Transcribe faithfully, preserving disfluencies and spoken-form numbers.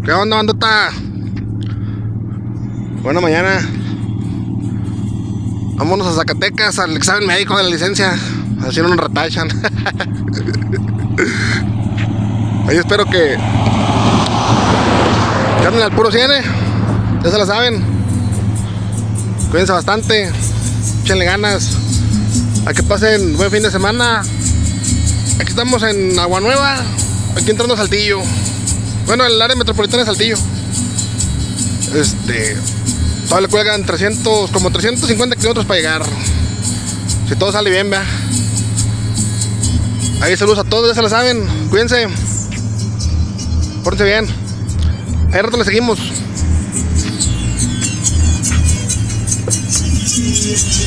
¿Qué onda, bandota? Buena mañana. Vámonos a Zacatecas al examen médico de la licencia. Así no nos retachan. Ahí espero que que anden al puro cien, ¿eh? Ya se la saben. Cuídense bastante. Échenle ganas. A que pasen buen fin de semana. Aquí estamos en Agua Nueva. Aquí entrando a Saltillo. Bueno, el área metropolitana de Saltillo. Este... Todavía le cuelgan trescientos, como trescientos cincuenta kilómetros para llegar. Si todo sale bien, vea. Ahí saludos a todos, ya se la saben. Cuídense. Pórtense bien. Ahí rato le seguimos.